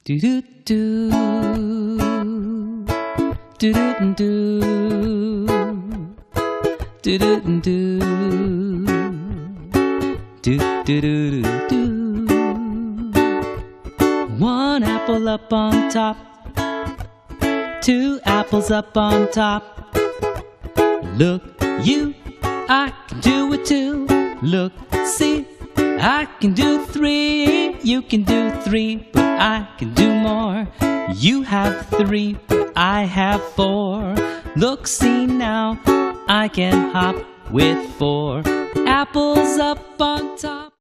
One apple up on top, two apples up on top. Look, you, I can do it too. Look, see, I can do three. You can do three, but I can do more. You have three, but I have four. Look, see now, I can hop with four apples up on top.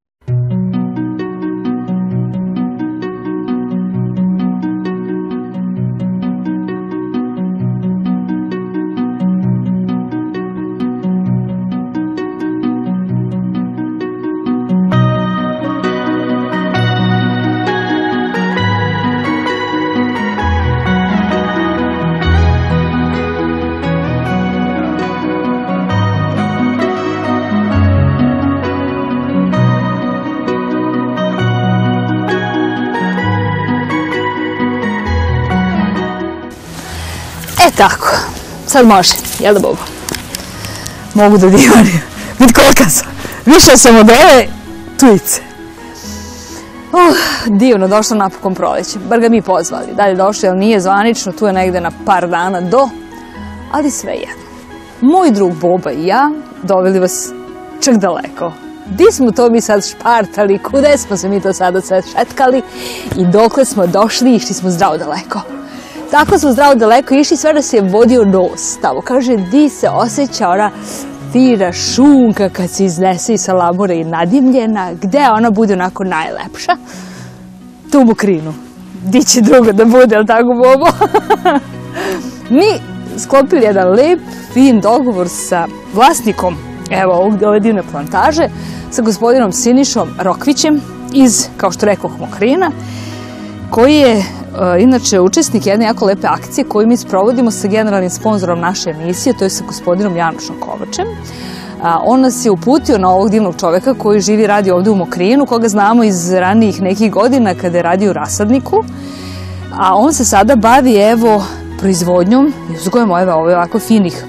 Tako, sad može, jel da Bobo? Mogu da divarim, vid kolika sam, više sam od ove tujice. Divno, došla napokon proleće, bar ga mi pozvali, dalje došli, ali nije zvanično, tu je negde na par dana do, ali sve jedno. Moj drug Boba i ja doveli vas čak daleko. Di smo to mi sad špartali, kude smo se mi to sada sve šetkali i dokle smo došli, išli smo zdravo daleko. Tako smo zdravo daleko išli, sve da se je vodio nos tamo. Kaže, di se osjeća ona fina šunka kad se iznese iz salamura i nadimljena, gde ona bude onako najlepša? Tu u Mokrinu. Di će drugo da bude, ali tako Bobo? Mi sklopili jedan lep, fin dogovor sa vlasnikom, evo, ove divne plantaže, sa gospodinom Sinišom Rokvićem iz, kao što rekoh, Mokrina, koji je inače učesnik jedne jako lepe akcije koju mi sprovodimo sa generalnim sponzorom naše emisije, to je sa gospodinom Janošom Kovačem. On nas je uputio na ovog divnog čoveka koji živi i radi ovde u Mokrinu, koga znamo iz ranijih nekih godina kada je radio u rasadniku. A on se sada bavi, evo, proizvodnjom i uzgojem ovako finih,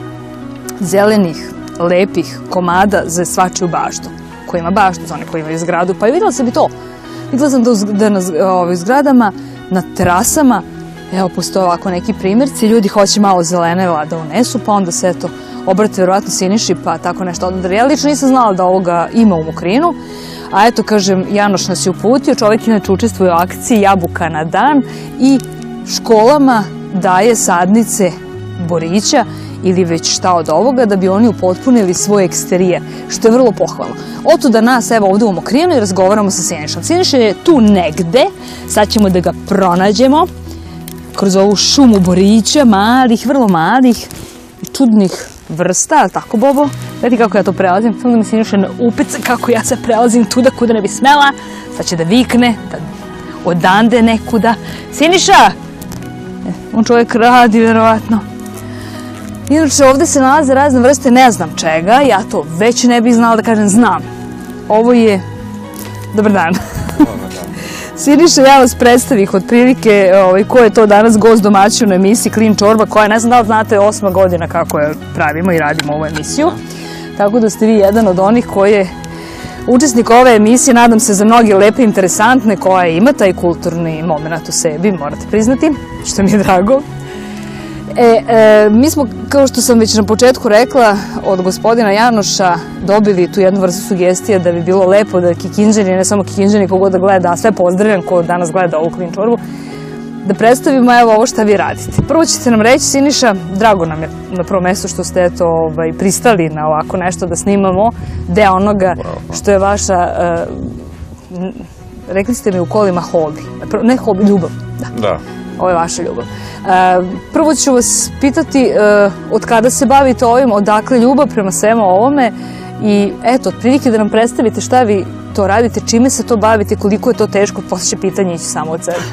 zelenih, lepih komada za svačiju baštu. Ko ima baštu, za one koji imaju zgradu. Pa je vidjela sam i to. Vidjela sam da na zgradama, na terasama, evo, postoje ovako neki primjerci, ljudi hoće malo zelene da unesu, pa onda se, eto, obrate verovatno Siniši, pa tako nešto odadar. Ja lično nisam znala da ovoga ima u Mokrinu, a eto, kažem, Janoš nas je uputio, čovjek inače učestvuje u akciji Jabuka na dan i školama daje sadnice borića ili već šta od ovoga da bi oni upotpunili svoj eksterijer, što je vrlo pohvalno. Oto da nas, evo, ovdje u Mokrinu i razgovaramo sa Sinišom. Siniša je tu negde, sad ćemo da ga pronađemo kroz ovu šumu borića, malih, vrlo malih i čudnih vrsta, ali tako Bobo? Vedi kako ja to prelazim, samo da mi Siniša ne upica kako ja se prelazim tuda kuda ne bi smela, sad će da vikne, da odande nekuda. Siniša! On čovjek radi, verovatno. Inače, ovdje se nalaze razne vrste, ne znam čega, ja to već ne bih znala da kažem znam. Ovo je... Dobar dan. Siniša, ja vas predstavih otprilike ko je to danas gost domaćin u emisiji Klin Čorba, koja, ne znam da li znate, 8. godina kako je pravimo i radimo ovu emisiju. Tako da ste vi jedan od onih koji je učesnik ove emisije, nadam se za mnoge lepe, interesantne, koja ima taj kulturni moment u sebi, morate priznati, što mi je drago. Mi smo, kao što sam već na početku rekla, od gospodina Janoša dobili tu jednu vrstu sugestija da bi bilo lepo da Kikinđani, ne samo Kikinđani, kogod da gleda, a sve pozdravljam ko danas gleda ovu Klin Čorbu, da predstavimo evo ovo šta vi radite. Prvo ćete nam reći, Siniša, drago nam je na prvom mjestu što ste pristali na ovako nešto da snimamo, deo onoga što je vaša, rekli ste mi u kolima hobi, ne hobi, ljubav. Da. Ovo je vaša ljubav. Prvo ću vas pitati od kada se bavite ovim, odakle ljubav prema svemu ovome i eto, otprilike da nam predstavite šta vi to radite, čime se to bavite, koliko je to teško, poslije će pitanje ići samo od sebe.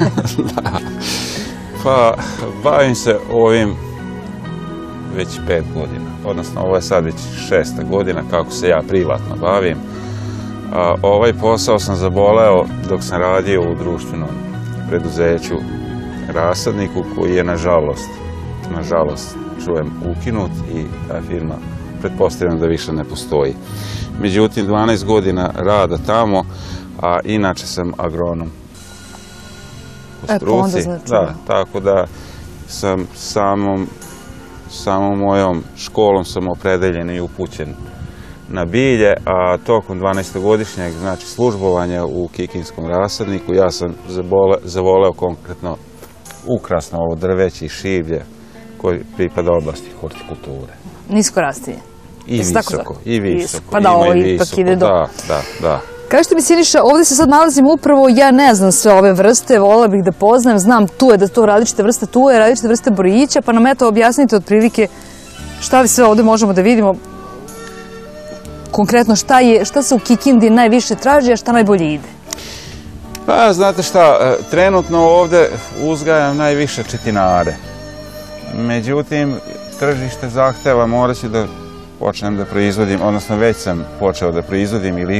Pa, bavim se ovim već 5 godina, odnosno ovo je sad već 6. godina kako se ja privatno bavim. Ovaj posao sam zaboleo dok sam radio u društvenom preduzeću Rasadniku, koji je nažalost čujem ukinut i ta firma pretpostavljam da više ne postoji. Međutim, 12 godina rada tamo, a inače sam agronom po struci. Da, tako da sam samom mojom školom sam opredeljen i upućen na bilje, a tokom 12-godišnjeg znači službovanja u Kikinskom rasadniku ja sam zavoleo konkretno ukrasno ovo drveće i šivlje koji pripada oblasti hortikulture. Nisko rastinje. I visoko, i visoko. Pa da, ovo ipak ide do... Da. Kažete mi, Siniša, ovdje se sad nalazim upravo, ja ne znam sve ove vrste, voljela bih da poznajem, znam tu je da to različite vrste borijića, pa nam eto objasnite otprilike šta sve ovdje možemo da vidimo. Konkretno šta se u Kikindi najviše traži, a šta najbolje ide? Pa, znate šta, trenutno ovdje uzgajam najviše četinare. Međutim, tržište zahteva, morat ću da počnem da proizvodim, odnosno već sam počeo da proizvodim i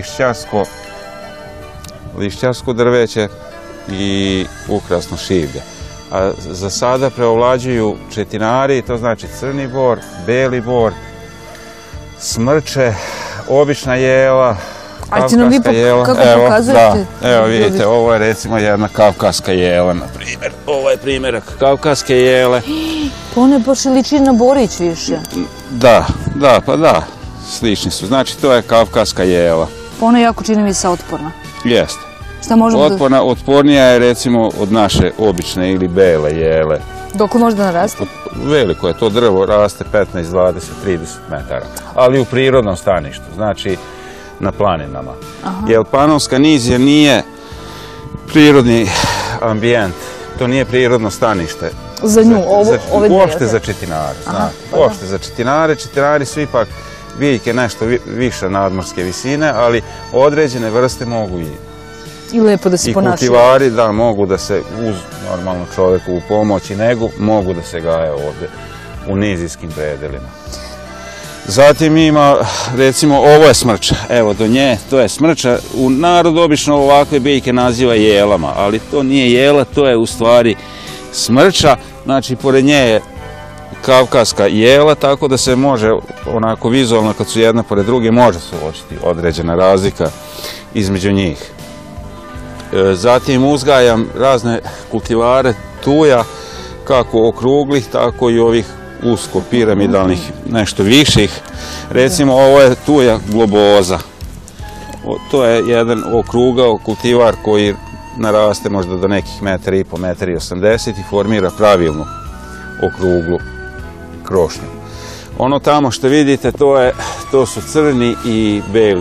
lišćarsko drveće i ukrasno šivlje. A za sada preovlađuju četinari, to znači crni bor, beli bor, smrče, obična jela, kavkaska jela. Kako pokazujete? Evo vidite, ovo je recimo jedna kavkaska jela, na primjer. Ovo je primjerak kavkaske jele. Pa one baš liči na borić više. Da, slični su. Znači, to je kavkaska jela. Pa ona jako čini mi se otporna. Jeste. Šta možemo da... Otpornija je recimo od naše obične ili bele jele. Dok li može da naraste? Veliko je to drvo, raste 15, 20, 30 metara. Ali u prirodnom staništu, znači na planinama. Jer Panonska nizija nije prirodni ambijent, to nije prirodno stanište. Za nju, ove dvije? Uopšte za četinare. Uopšte za četinare. Četinari su ipak biljke nešto više nadmorske visine, ali određene vrste mogu i lepo da se ponašaju. I kultivari, da, mogu da se uz normalno čoveku u pomoć i negu, mogu da se gaje ovdje u nizijskim predelima. Zatim ima, recimo, ovo je smrča. Evo, do nje, to je smrča. U narodu obično ovakve biljke naziva jelama, ali to nije jela, to je u stvari smrča. Znači, pored nje je kavkaska jela, tako da se može, onako vizualno, kad su jedna pored druge, može se uočiti određena razlika između njih. Zatim uzgajam razne kultivare tuja, kako okruglih, tako i ovih usko piramidalnih, nešto viših. Recimo, ovo je tuja globoza. To je jedan okrugao kultivar koji naraste možda do nekih 1,5 metra, 1,80 i formira pravilnu okruglu krošnju. Ono tamo što vidite, to su crni i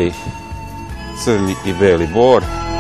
beli bor.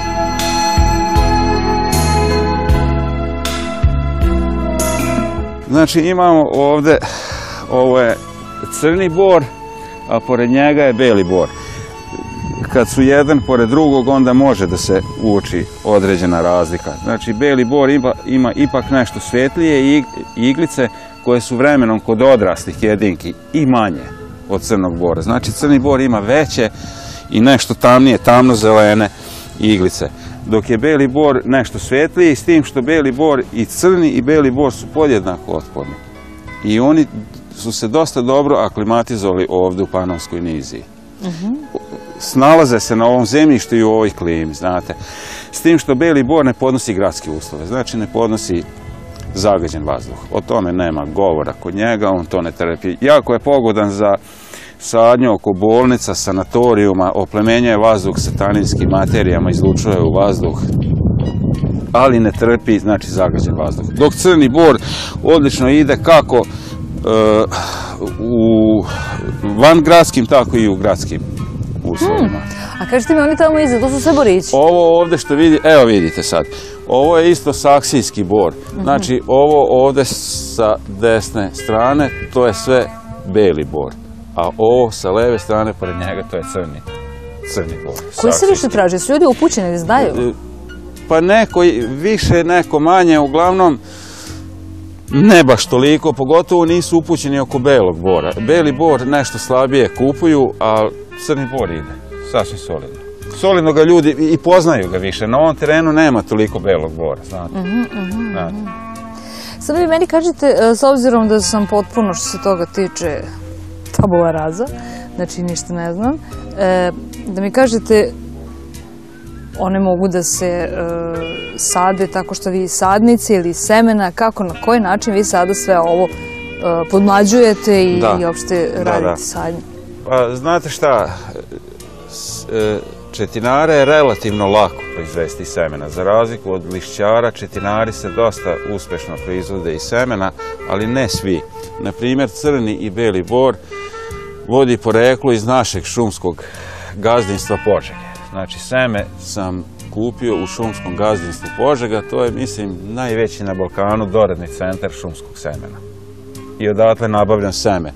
Znači imamo ovdje, ovo je crni bor, a pored njega je beli bor. Kad su jedan pored drugog, onda može da se uoči određena razlika. Znači, beli bor ima ipak nešto svetlije iglice koje su vremenom kod odraslih jedinki i manje od crnog bora. Znači, crni bor ima veće i nešto tamnije, tamno-zelene iglice. Dok je beli bor nešto svetliji, s tim što beli bor i crni i beli bor su podjednako otporni. I oni su se dosta dobro aklimatizovali ovdje u Panonskoj niziji. Snalaze se na ovom zemljištu i u ovoj klimi, znate. S tim što beli bor ne podnosi gradske uslove, znači ne podnosi zagađen vazduh. O tome nema govora kod njega, on to ne trpi. Jako je pogodan za sadnju oko bolnica, sanatorijuma, oplemenjuje vazduh sataninskim materijama, izlučuje u vazduh, ali ne trpi, znači, zagađen vazduh. Dok crni bor odlično ide kako u vangradskim, tako i u gradskim uslovima. A kažete mi, oni tamo iza, to su sve borići? Ovo ovdje što vidite, evo vidite sad, ovo je isto saksijski bor. Znači, ovo ovdje sa desne strane, to je sve beli bor. A ovo sa leve strane, pored njega, to je crni bor. Koji se više traži? Su ljudi upućeni da znaju? Pa neko više, neko manje, uglavnom ne baš toliko, pogotovo nisu upućeni oko belog bora. Beli bor nešto slabije kupuju, a crni bor ide, sasvim solidno. solidno ga ljudi i poznaju ga više. Na ovom terenu nema toliko belog bora, znate. Znate. Sad vi meni kažete, s obzirom da sam potpuno što se toga tiče tabula rasa, znači ništa ne znam, da mi kažete, one mogu da se sade tako što vi sadnice ili semena, kako, na koji način vi sada sve ovo podmlađujete i uopšte radite sadnje? Pa, znate šta, četinare je relativno lako proizvesti semena. Za razliku od lišćara, četinari se dosta uspešno proizvode i semena, ali ne svi. Naprimjer, crni i beli bor vodi poreklo iz našeg šumskog gazdinstva Požege. Znači, seme sam kupio u šumskom gazdinstvu Požega, to je, mislim, najveći na Balkanu doradni centar šumskog semena. I odatle nabavljam seme.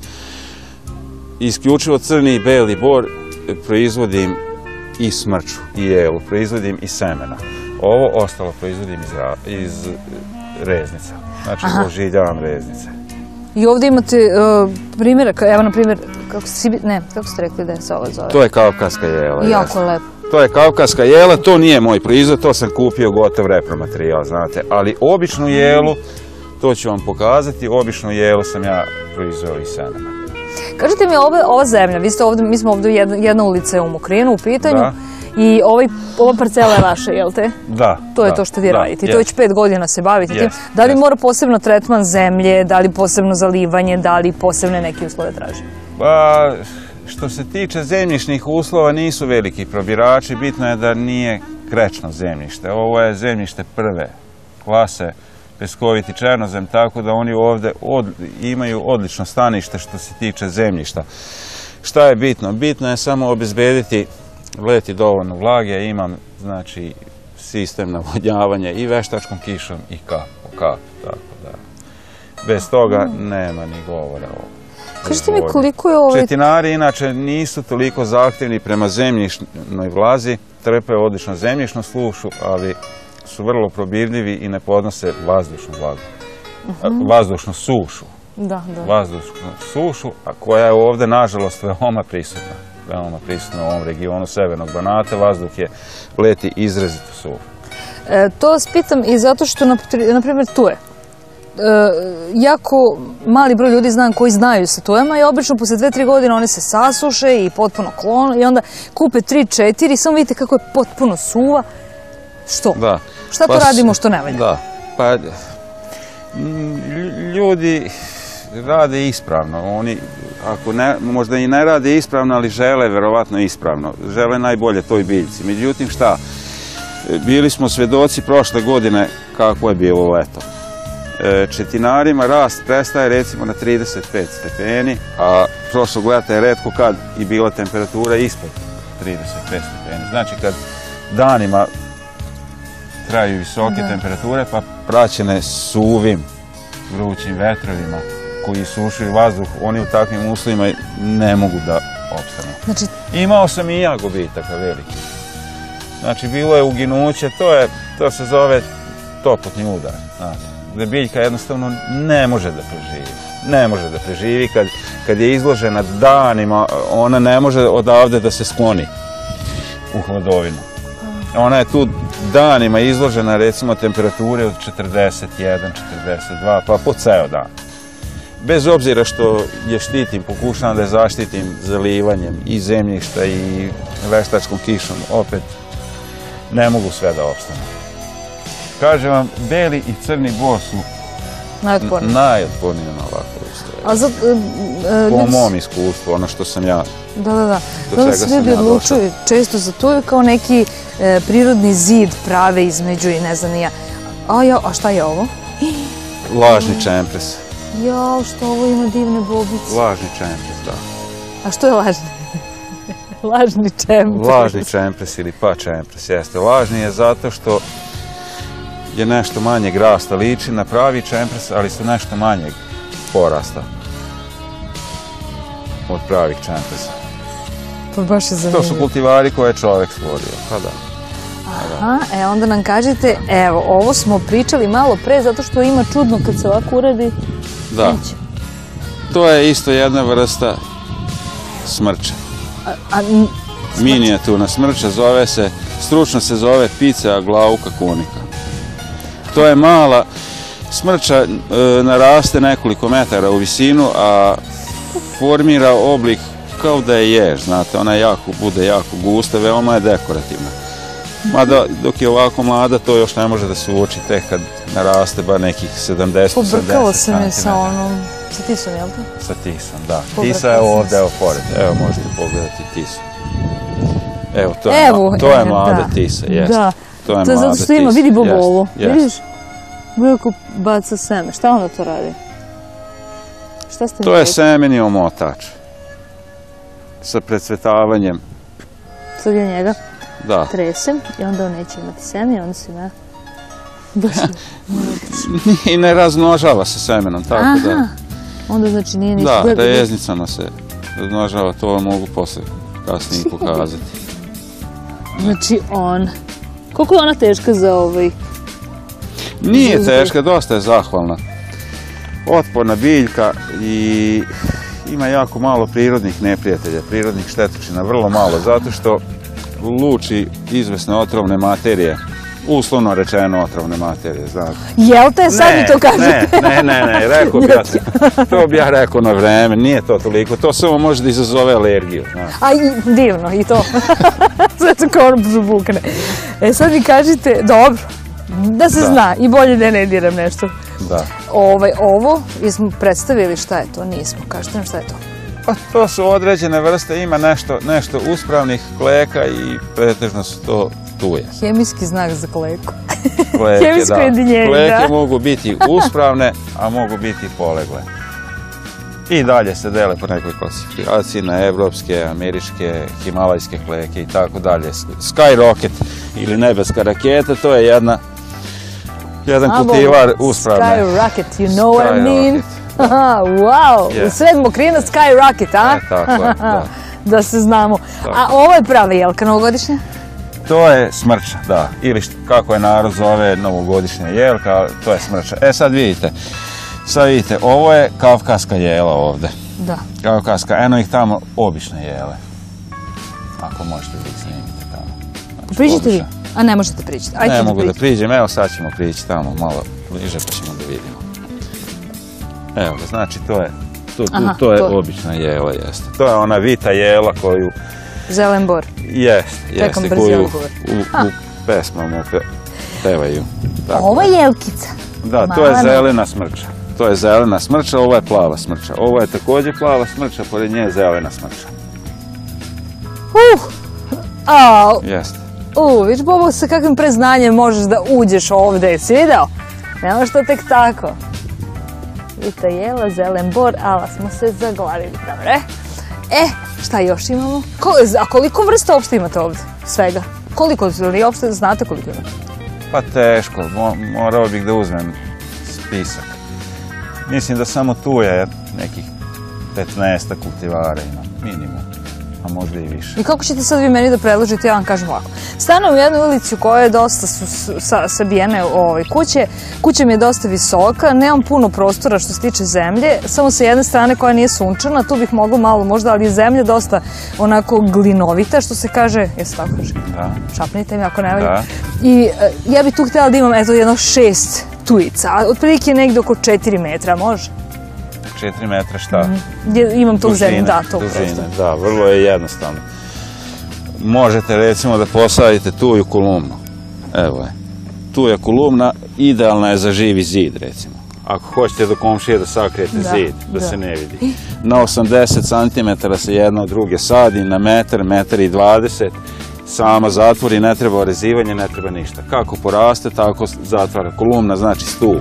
Isključivo crni i beli bor proizvodim i smrču, i jelu, proizvodim i semena. Ovo ostalo proizvodim iz reznica. Znači, ožiljavam reznice. I ovdje imate primjerak, evo na primjer, kako ste rekli da se ovo zove? To je kavkaska jela. Jako lepo. To je kavkaska jela, to nije moj proizvod, to sam kupio gotov repromaterijal, znate. Ali običnu jelu, to ću vam pokazati, običnu jelu sam ja proizveo iz semena. Kažite mi, ova zemlja, mi smo ovdje jedna ulica u Mokrinu u pitanju i ova parcela je vaša, jel te? Da. To je to što vi radite i to već 5 godina se bavite tim. Da li mora posebno tretman zemlje, da li posebno zalivanje, da li posebne neke uslove traži? Pa, što se tiče zemljišnih uslova, nisu veliki probirači, bitno je da nije krečno zemljište. Ovo je zemljište prve klase, peskoviti černozem, tako da oni ovdje imaju odlično stanište što se tiče zemljišta. Šta je bitno? Bitno je samo obezbediti leti dovoljno vlage, imam, znači, sistem navodnjavanja i veštačkom kišom i kap po kap, tako da bez toga nema ni govora o proizvodnji. Kažete mi koliko je ovaj... Četinari inače nisu toliko zahtjevni prema zemljišnoj vlazi, trpe odlično zemljišnu slušu, ali su vrlo probirljivi i ne podnose vazdušnu vlagu. Vazdušnu sušu. Vazdušnu sušu, a koja je ovdje, nažalost, veoma prisutna. Veoma prisutna u ovom regionu Severnog Banata. Vazduh je leti izrazito suv. To vas pitam i zato što, na primjer, tuje. Jako mali broj ljudi znam koji znaju sa tujama i obično posle 2-3 godine one se sasuše i potpuno klonu i onda kupe 3-4 i samo vidite kako je potpuno suva. Što? Šta to radimo što ne valja? Da, pa ljudi rade ispravno. Oni, ako možda i ne rade ispravno, ali žele verovatno ispravno. Žele najbolje toj biljci. Međutim, šta? Bili smo svedoci prošle godine kako je bilo leto. Četinarima rast prestaje recimo na 35 stepeni, a prošlog leta je retko kad i bila temperatura ispod 35 stepeni. Znači, kad danima traju visoke temperature, pa praćene suvim, vrućim vetrovima koji sušuju vazduh, oni u takvim uslovima ne mogu da opstanu. Imao sam i ja gubitaka veliki. Znači, bilo je uginuće, to se zove toplotni udar, gde biljka jednostavno ne može da preživi. Ne može da preživi kad je izložena danima, ona ne može odavde da se skloni u hladovinu. Ona je tu danima izložena, recimo, temperature od 41, 42, pa po ceo dan. Bez obzira što je štitim, pokušavam da je zaštitim zalivanjem i zemljišta i veštačkom kišom, opet ne mogu sve da opstane. Kažem vam, beli i crni bor su najotporniji na ovakve uslove. Po mom iskustvu, ono što sam ja... Da. Da se ljudi odlučuju često za to kao neki prirodni zid prave između i ne znam ni ja. A šta je ovo? Lažni čempres. Jao, što ovo ima divne bobice. Lažni čempres, da. A što je lažni? Lažni čempres. Lažni čempres ili pa čempres, jeste. Lažni je zato što je nešto manjeg rasta, liči na pravi čempres, ali su nešto manjeg porasta od pravih čempresa. Pa baš je zanimljivo. To su kultivari koje je čovek stvorio, pa da. Aha, onda nam kažete, evo, ovo smo pričali malo pre, zato što ima čudno kad se ovako uradi. Da. To je isto jedna vrsta smrče. Minijaturna smrča, stručno se zove Picea glauca kunica. To je mala smrča, naraste nekoliko metara u visinu, a formira oblik kao da je jež, znate, ona bude jako gusta, veoma je dekorativna. Mada dok je ovako mlada, to još ne može da se uoči, tek kad naraste bar nekih 70-80 cm. Pobrkalo se mi sa onom, sa tisom, jel te? Sa tisom, da. Tisa je ovdje, evo pored, evo možete pogledati tisu. Evo, to je mlada tisa, jeste. Da, to je zato što ima, vidi bobolu, vidiš? Veliko baca seme, šta onda to radi? To je semeni omotač. Sa precvetavanjem. Sad ja njega tresem i onda on neće imati seme i onda se ima... I ne razmnožava se semenom, tako da... Aha, onda znači nije ništa... Da, rejeznicama se razmnožava, to vam mogu posle kasnije pokazati. Znači on... Koliko je ona teška za ovaj... Nije teška, dosta je zahvalna. Otporna biljka i ima jako malo prirodnih neprijatelja, prirodnih štetočina, vrlo malo, zato što luči izvesne otrovne materije, uslovno rečeno otrovne materije, znate. Jel te, sad mi to kažete? Ne, rekao bi ja, to bi ja rekao na vreme, nije to toliko, to samo može da izazove alergiju. A divno, i to. Sve to kao ono zbukne. E sad mi kažete, dobro, da se zna i bolje da ne diram nešto. Da. Ovo, jesmo predstavili šta je to, nismo, kažete nam šta je to? Pa to su određene vrste, ima nešto uspravnih kleka i pretežno su to tuje. Hemijski znak za kleku. Hemijsko jedinjenje, da. Kleke mogu biti uspravne, a mogu biti i polegle. I dalje se dele po nekoj klasifikaciji na evropske, američke, himalajske kleke i tako dalje. Skyrocket ili nebeska raketa, to je jedan kultivar uspravne. Skyrocket, you know what I mean? Wow, u sred mokrina Skyrocket, a? Tako je, da. Da se znamo. A ovo je prava jelka novogodišnja? To je smrča, da. Ili kako je narod zove novogodišnja jelka, to je smrča. E sad vidite, ovo je kavkaska jela ovde. Da. Kavkaska, eno ih tamo obične jele. Ako možete da ih snimite tamo. Priđite vi? A ne možete priđiti. Ne mogu da priđem, evo sad ćemo prići tamo malo bliže pa ćemo da vidimo. Evo ga, znači to je obična jela, jeste. To je ona vita jela koju... Zelen bor. Jeste, koju u pesmama pevaju. Ovo je jelkica. Da, to je zelena smrča. To je zelena smrča, ovo je plava smrča. Ovo je također plava smrča, pored nje je zelena smrča. Jeste. Vidiš, Bobo, sa kakvim preznanjem možeš da uđeš ovde, jesi video? Nema što tek tako. Vita jela, zelen bor, ala smo se zaglavili, dobre? Šta još imamo? A koliko vrsta uopšte imate ovde? Svega? Koliko, ili uopšte znate koliko imate? Pa teško, morao bih da uzmem spisak. Mislim da samo tu je nekih 15 kultivara ima, minimum, a možda i više. I kako ćete sad vi meni da predložite, ja vam kažem ovako. Stanujem u jednoj ulici u kojoj je dosta sabijene kuće, kuća mi je dosta visoka, nemam puno prostora što se tiče zemlje, samo sa jedne strane koja nije sunčana, tu bih mogla malo možda, ali je zemlja dosta onako glinovita, što se kaže, jesi tako kaže? Da. Šapnite mi ako ne vidim. I ja bih tu htjela da imam jedno 6 tujica, a otprilike negdje oko 4 metra, može? 4 metra šta? Imam tu zemlju, da, to prosto. Da, vrlo je jednostavno. Možete recimo da posadite tuju kolumnu. Evo je. Tuja kolumna idealna je za živi zid recimo. Ako hoćete do komšije da sakrijete zid, da se ne vidi. Na 80 cm se jedna od druge sadi, na metar, metar i 20. Sama zatvori, ne treba orezivanje, ne treba ništa. Kako poraste, tako zatvara. Kolumna znači stup.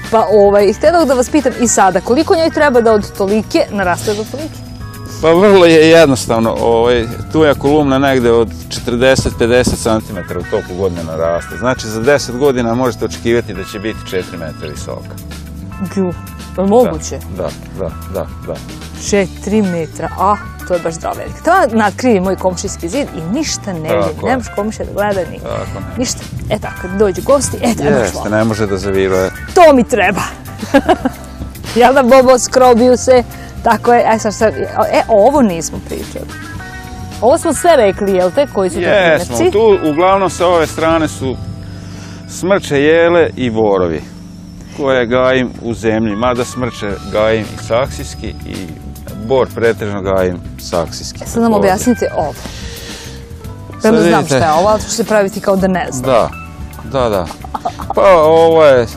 Pa htjela da vas pitam i sada, koliko njoj treba da od tolike naraste do tolike? Pa vrlo je jednostavno, tu je kolumna negde od 40-50 cm u toku godine naraste. Znači za 10 godina možete očekivati da će biti 4 metra visoka. Gju, je li moguće? Da. 4 metra, to je baš zdravo velika. To natkrivi moj komšijski zid i ništa ne vidi. Nemaš komšija da gleda ništa. Tako, kad dođu gosti, trebaš Jeste, vola. ne može da zaviruje. To mi treba. Jel da, Bobo, skrobiju se, tako je. Ovo nismo pričali. Ovo smo sve rekli, jel te, koji su to primjerci? Jesmo, tu uglavnom sa ove strane su smrče, jele i borovi, koje gajim u zemlji, mada smrče gajim i saksijski i bor pretežno gajim saksijski. Sad nam objasnite ovo. Prema znam šta je ovo, ali ću se praviti kao da ne znam. Da. Pa ovo je,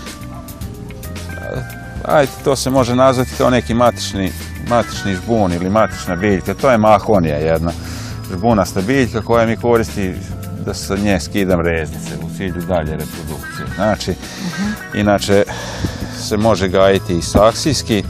ajde, to se može nazvati kao neki matični žbun ili matična biljka. To je mahonija jedna žbunasta biljka koja mi koristi da sa nje skidam reznice u cilju dalje reprodukcije. Znači, inače se može gajiti i saksijski.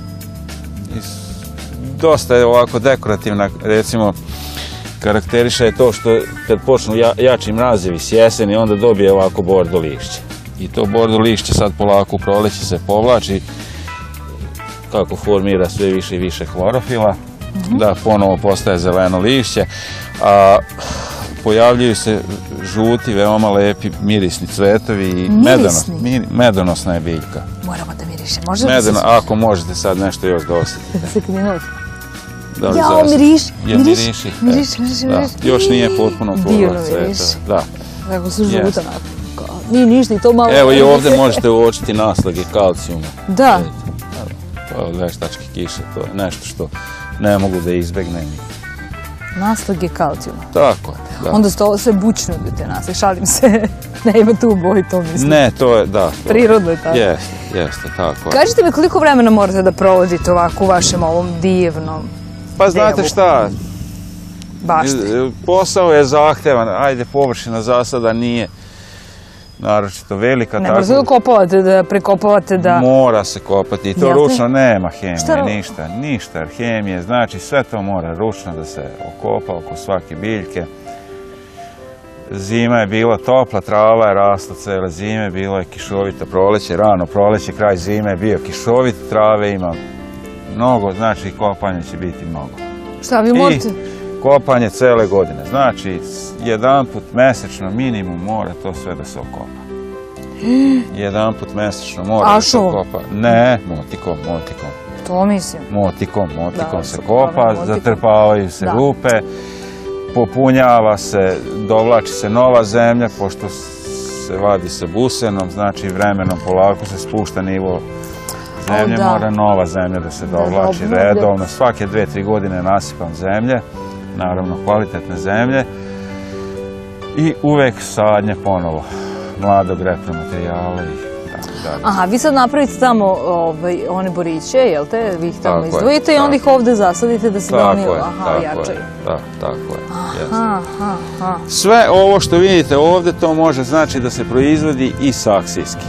Dosta je ovako dekorativna, recimo, karakteriše je to što kad počnu jači mrazevi s jeseni, onda dobije ovako bordo lišće. I to bordo lišće sad polako u proleće se povlači, kako formira sve više i više hlorofila, da ponovo postaje zeleno lišće, a pojavljuju se žuti, veoma lepi mirisni cvetovi i medonosna je biljka. Moramo da miriše, možda da se... Ako možete sad nešto još da osjetite. Jao, miriši. Još nije potpuno polova cveta. Da. Kako su žuta nakon. Nije ništa i to malo... Evo i ovdje možete uočiti naslage kalcijuma. Da. To je veštačke kiše, to je nešto što ne mogu da izbegnem. Naslage kalcijuma. Tako je, da. Onda su to sve bučno te naslage, šalim se. Ne ima tu u boji, to mislim. Ne, to je, da. Prirodno je tako. Jeste, tako. Kažite mi koliko vremena morate da provodite ovako u vašem ovom divnom... Pa znate šta, bašti. Posao je zahtevan, ajde površina zasada nije naročito velika. Ne možete da kopavate, da prekopavate, da... Mora se kopati i to ručno, nema hemije, ništa hemije, znači sve to mora ručno da se okopa oko svake biljke. Zima je bila topla, trava je rasla cele zime, bilo je kišovito proleće, rano proleće, kraj zime je bio kišovit, trave ima mnogo, znači kopanje će biti mnogo. Šta vi morate? I kopanje cele godine, znači jedan put mesečno minimum mora to sve da se okopa. Jedan put mesečno mora da se okopa. Ne, motikom. To mislim. Motikom se kopa, zatrpavaju se rupe, popunjava se, dovlači se nova zemlja, pošto se vadi sa busenom, znači vremenom polako se spušta nivo zemlje, mora nova zemlja da se dovlači redovno. Svake 2-3 godine nasipam zemlje, naravno kvalitetne zemlje i uvek sadnje ponovo mladog repromaterijala i tako dalje. Aha, vi sad napravite tamo one boriće, jel te? Vi ih tamo izdvojite i onda ih ovde zasadite da se oni jačaju. Tako je. Sve ovo što vidite ovde, to može znači da se proizvodi i saksijski.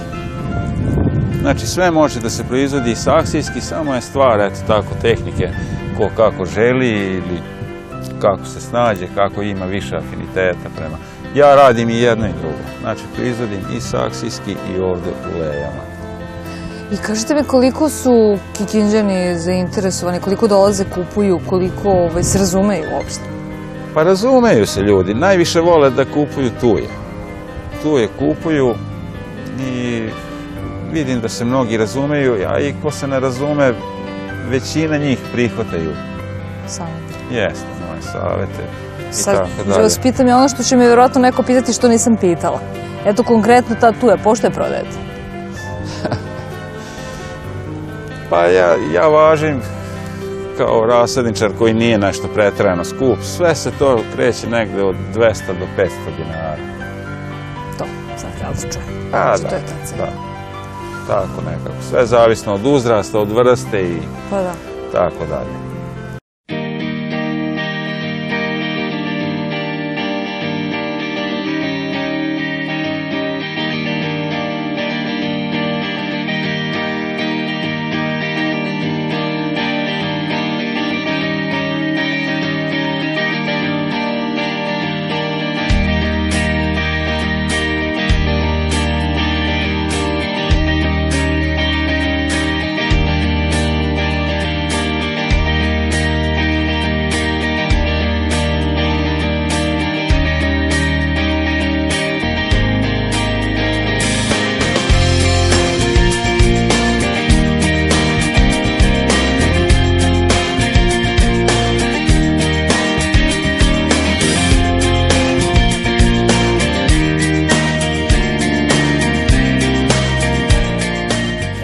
Znači sve može da se proizvodi i saksijski, samo je stvar, eto tako, tehnike, ko kako želi ili kako se snađe, kako ima više afiniteta prema. Ja radim i jedno i drugo, znači proizvodim i saksijski i ovde u lejama. I kažete mi koliko su Kikinđani zainteresovani, koliko dolaze, kupuju, koliko se razumeju uopšte? Pa razumeju se ljudi, najviše vole da kupuju tuje. Tuje kupuju i vidim da se mnogi razumeju, a i ko se ne razume, većina njih prihvataju. Savete. Jeste, moje savete i sad, tako dalje. Sad vas pitam i ono što će me vjerojatno neko pitati što nisam pitala. Eto, konkretno ta tuja, pošto je prodajete? Pa ja važim kao rasadničar koji nije nešto preterano skup. Sve se to kreće negde od 200 do 500 dinara. To, sad treba da čujem. Pa da. Tako nekako. Sve zavisno od uzrasta, od vrste i tako dalje.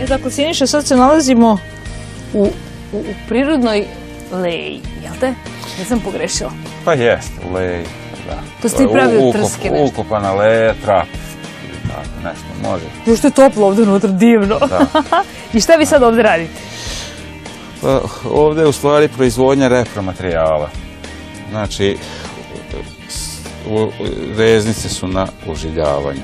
Tako, Siniša, sad se nalazimo u prirodnoj Leji, jel te? Nisam pogrešila. Pa jeste, u Leji, da. To ste ti pravi od trske nešto? Ukopana Leja, trap, ili tako, nešto, može. Još što je toplo ovdje unutra, divno. Da. I šta vi sad ovdje radite? Pa, ovdje je u stvari proizvodnja repromaterijala. Znači, reznice su na ožiljavanju.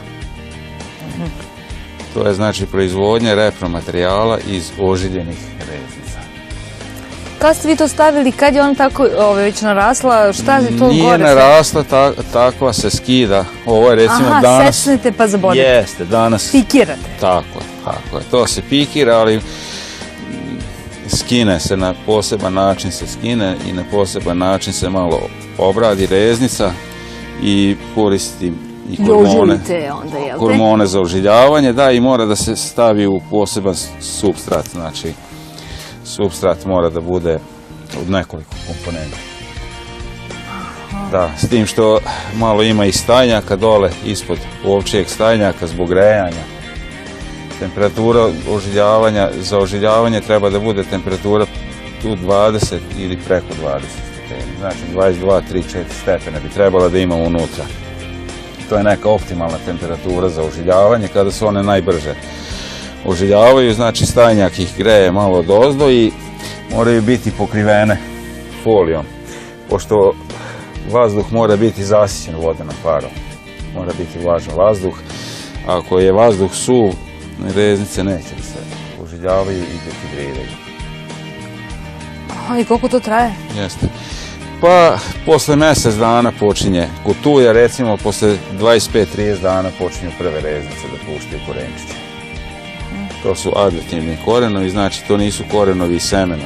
To je znači proizvodnja repromaterijala iz ožiljenih reznica. Kad ste vi to stavili, kad je ona tako već narasla, šta je to gore? Nije narasla, takva se skida. Ovo je recimo danas... Aha, sečnete pa zabodete. Jeste, danas... Pikirate. Tako je. To se pikira, ali skine se na poseban način i na poseban način se malo obradi reznica i koristi i hormone za ožiljavanje, da, i mora da se stavi u poseban supstrat, znači supstrat mora da bude od nekoliko komponenta. Da, s tim što malo ima i stajnjaka dole ispod ovčijeg stajnjaka zbog grejanja. Temperatura ožiljavanja, za ožiljavanje treba da bude temperatura tu 20 ili preko 20 stepeni. Znači 22, 3, 4 stepene bi trebala da ima unutra. To je neka optimalna temperatura za ožiljavanje kada se one najbrže ožiljavaju. Znači stajnjak ih greje malo odozdo i moraju biti pokrivene folijom. Pošto vazduh mora biti zasićen vodenom parom. Mora biti vlažan vazduh. Ako je vazduh suv, reznice neće da se ožiljavaju i dehidriraju. Aha, i koliko to traje? Jeste. Pa, posle mjesec dana počinje kutuja, recimo, posle 25-30 dana počinju prve reznice da puštaju korenčiće. To su advertivni korenovi, znači to nisu korenovi iz semena.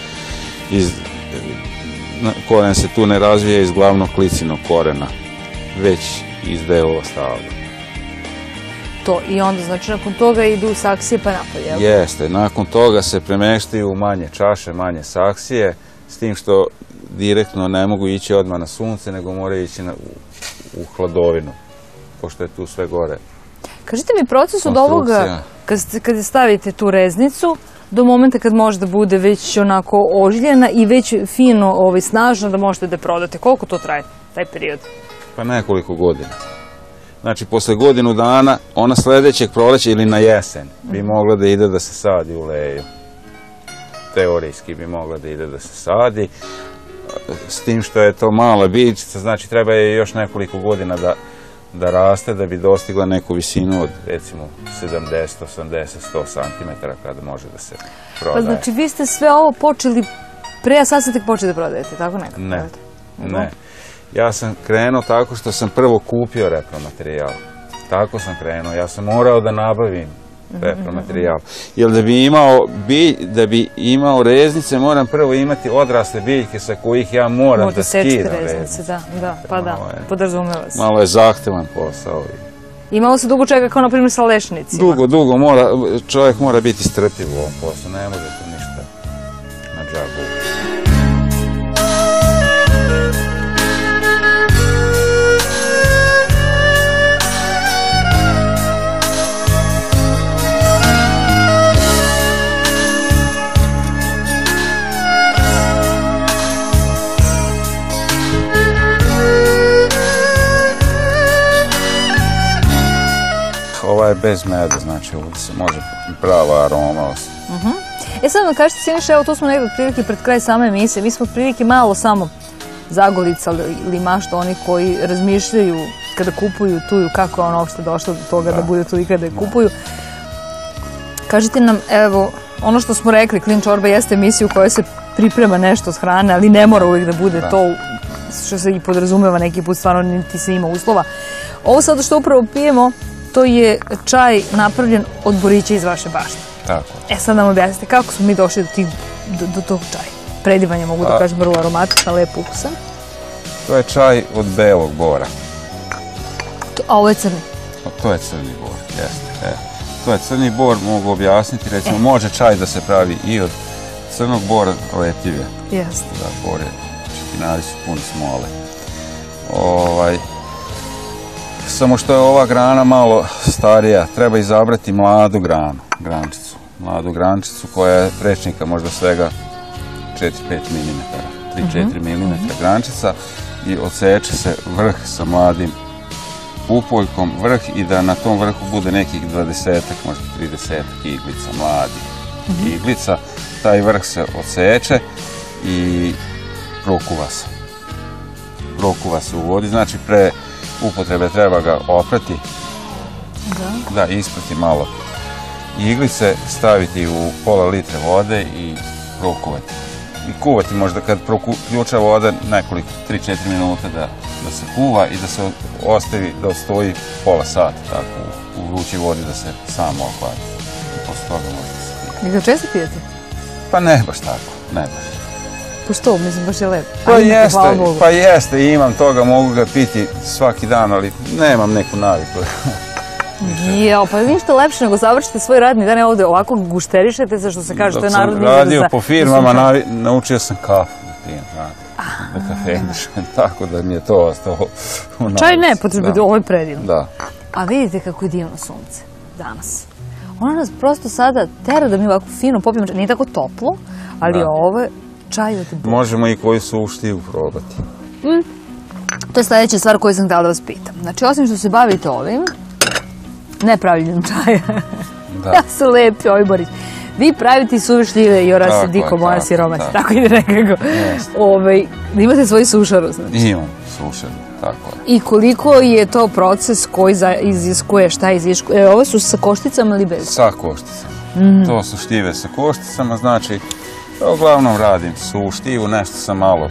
Koren se tu ne razvija iz glavnog klicinog korena, već iz delova stabla. To, i onda, znači, nakon toga idu saksije pa napolje, jel? Jeste, nakon toga se premeštaju u manje čaše, manje saksije, s tim što direktno ne mogu ići odmah na sunce, nego moraju ići u hladovinu, pošto je tu sve gore. Kažite mi, proces od ovoga, kad stavite tu reznicu, do momenta kad može da bude već onako ožiljena i već fino, snažno da možete da prodate, koliko to traje, taj period? Pa nekoliko godina. Znači, posle godinu dana, ona sljedećeg proleća ili na jesen bi mogla da ide da se sadi u Leju. Teorijski bi mogla da ide da se sadi. S tim što je to mala biljčica, znači treba je još nekoliko godina da raste, da bi dostigla neku visinu od, recimo, 70, 80, 100 cm kada može da se prodaje. Pa znači, vi ste sve ovo počeli pre, a sad ste tek počeli da prodajete, tako nekako? Ne. Ja sam krenuo tako što sam prvo kupio repromaterijal. Tako sam krenuo. Ja sam morao da nabavim repromaterijal. Jer da bi imao reznice, moram prvo imati odrasle biljke sa kojih ja moram da skidam reznice. Da, podrazumeva se. Malo je zahtevan posao. I malo se dugo čeka kao, na primjer, sa lešnicima. Dugo. Čovjek mora biti strpljiv u ovom poslu. Ne može to ništa na džabu. Ova je bez meda, znači ovdje se može prava aroma ostati. Sad vam kažete, Siniša, evo tu smo nekako prilike pred kraj same emisije. Mi smo prilike malo samo zagolicali ili mašta oni koji razmišljaju kada kupuju tuju, kako je ona uopšte došla do toga da bude tu i kada je kupuju. Kažite nam, evo, ono što smo rekli, Klin čorba jeste emisija u kojoj se priprema nešto s hrane, ali ne mora uvijek da bude to što se i podrazumeva neki put, stvarno niti se ima uslova. Ovo sada što upravo pijemo, to je čaj napravljen od borića iz vaše bašte. Tako. Sad nam objasnite kako smo mi došli do tog čaja. Predivan je, mogu da kažem, vrlo aromatičan, lep ukusan. To je čaj od belog bora. A ovo je crni? To je crni bor, jeste. To je crni bor, mogu objasniti, recimo, može čaj da se pravi i od crnog bora, lepljiv je. Jeste. Da, bor je, četinari su puni smole. Samo što je ova grana malo starija, treba izabrati mladu grančicu. mladu grančicu koja je prečnika možda svega 4-5 mm, 3-4 mm grančica i odseče se vrh sa mladim pupoljkom, vrh i da na tom vrhu bude nekih 20-ak, možda 30-ak iglica, mladih iglica. Taj vrh se odseče i prokuva se. Prokuva se u vodi, znači pre upotrebe treba ga oprati, da isprati malo iglice, staviti u pola litre vode i prokuvati. I kuvati možda kad proključa voda nekoliko 3-4 minuta da se kuva i da se ostavi da stoji pola sata tako u vrućoj vodi da se samo ohladi. I posle toga može da se pije. I ga često pijete? Pa ne baš tako, ne baš. Pa što, mislim, baš je lepo. Pa jeste, imam toga, mogu ga piti svaki dan, ali nemam neku naviku. Jao, pa ništa lepše nego završite svoj radni dan, ovdje ovako gušterišete se, što se kaže, to je narodni izraz. Dok sam radio po firmama, naučio sam kafu da pijem, da kafenišem, tako da mi je to ostalo u navici. Čaj ne potrebuje, ovo je predivno. Da. A vidite kako je divno sunce danas. Ono nas prosto sada tera da mi ovako fino popijemo, nije tako toplo, ali ovo je čaj od Boga. Možemo i koju su uštivu probati. To je sljedeća stvar koju sam htjela da vas pitam. Znači, osim što se bavite ovim, ne pravljenjem čaja. Ja sam lepi, Borić. Vi pravite suvišljive i ora se diko moja siromaća. Tako ide nekako. Da imate svoju sušaru, znači. Imam sušaru, tako je. I koliko je to proces koji iziskuje, šta iziskuje? Ovo su sa košticama ili bez? Sa košticama. To su štive sa košticama, znači, uglavnom radim suvu štivu, nešto sam malo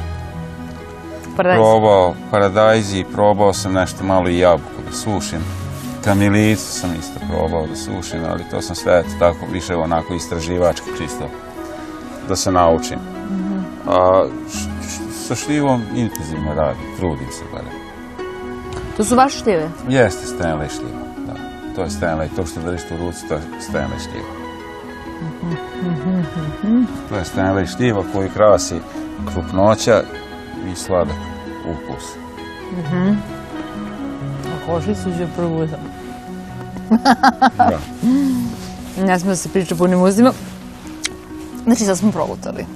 probao paradajzi, probao sam nešto malo i jabuku da sušim. Kamilicu sam isto probao da sušim, ali to sam sve tako više onako istraživački čisto da se naučim. A sa štivom intenzivno radim, trudim se barem. To su vaše štive? Jeste Stanley štiva, da. To je Stanley, to što držite u ruci, to je Stanley štiva. To je Stanley štiva koju krasi krupnoća i sladak ukus. Košicu će probudam. Ne smije da se priča punim uzima. Znači, sad smo progutali.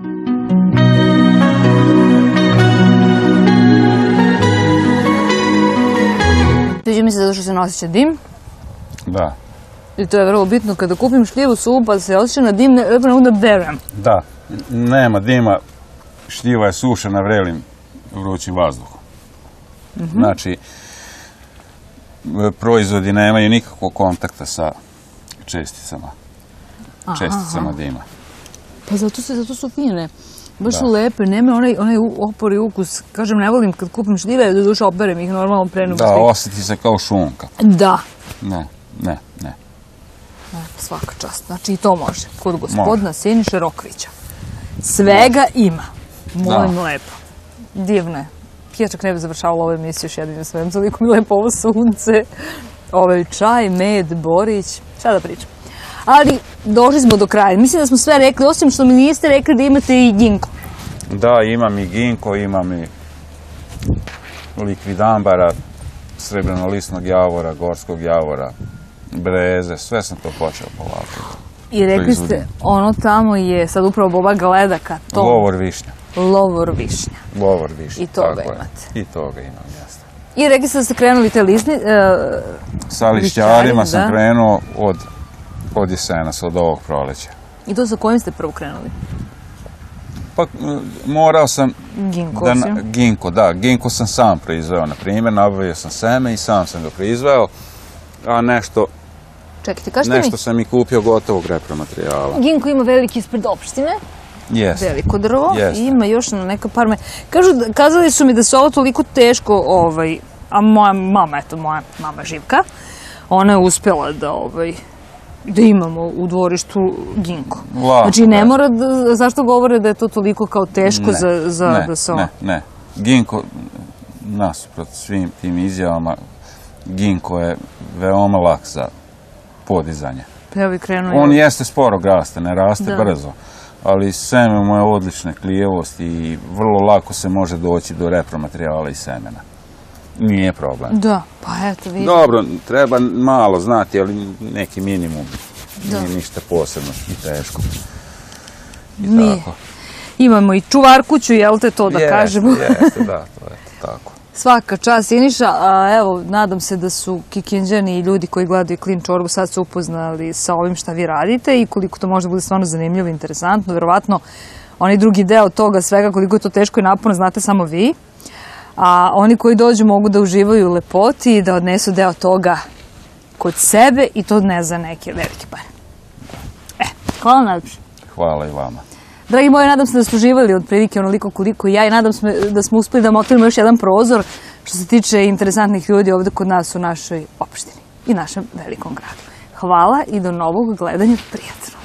Sviđa mi se zato što se ne osjeća dim. Da. I to je vrlo bitno. Kada kupim šljivu suvu pa se osjeća na dim, ne mogu da berem. Da. Nema dima. Šljiva je sušena vrelim vrućim vazduhom. Znači, proizvodi nemaju nikakvog kontakta sa česticama dima. Pa zato su fine. Baš su lepe, nema onaj opor i ukus. Kažem, ne volim kad kupim šljive, da duše operem ih normalno pre nego Da, osjeti se kao šunka. Da. Ne. Svaka čast. Znači i to može. Kod gospodina Siniše Rokvića. Svega ima. Molim lepo. Divno je. Ja čak ne bi završavala ovu emisiju još jednim svojim, toliko mi lepo ovo sunce, ovaj čaj, med, Borić, šta da pričam. Ali došli smo do kraja. Mislim da smo sve rekli, osim što mi niste rekli da imate i ginko. Da, imam i ginko, imam i likvidambara, srebrnolistnog javora, gorskog javora, breze, sve sam to počeo polako. I rekli ste, ono tamo je sad upravo Boba gleda to. Lovor višnja. Lovor višnja. Lovor višnja. I toga imate. I toga imam, jasno. I rekli ste da ste krenuli te lišni... Sa lišćarima sam krenuo od jesenas, od ovog proleća. I to sa kojim ste prvo krenuli? Pa morao sam... Ginko. Ginko sam sam proizveo, na primjer, nabavio sam seme i sam sam ga proizveo, a nešto... Čekajte, kažete mi... Nešto sam i kupio gotovog repromaterijala. Ginko ima veliki ispred opštine. Jeste. Veliko drvo. I ima još neka par kazali su mi da se ovo toliko teško, a moja mama Živka, ona je uspjela da imamo u dvorištu ginko. Znači ne mora, zašto govore da je to toliko kao teško da se... Ne. Ginko, nasuprot svim tim izjavama, ginko je veoma lak za podizanje. On jeste sporog rasta, ne raste brzo, ali seme mu je odlične klijevosti i vrlo lako se može doći do repromaterijala i semena. Nije problem. Da, pa eto vidite. Dobro, treba malo znati, ali neki minimum nije ništa posebno i teško. Nije. Imamo i čuvarkuću, jel te to da kažemo? Jeste, da, to je tako. Svaka čast, Siniša, a evo, nadam se da su Kikinđani i ljudi koji gledaju Klin čorbu sad su upoznali sa ovim šta vi radite i koliko to može bude stvarno zanimljivo i interesantno. Verovatno, onaj drugi deo toga svega, koliko je to teško i naporno, znate samo vi. A oni koji dođu mogu da uživaju u lepoti i da odnesu deo toga kod sebe i to ne za neke velike pare. Hvala najlepše. Hvala i vama. Dragi moji, nadam se da ste uživali otprilike onoliko koliko i ja i nadam se da smo uspeli da otvorimo još jedan prozor što se tiče interesantnih ljudi ovde kod nas u našoj opštini i našem velikom gradu. Hvala i do novog gledanja. Prijatno.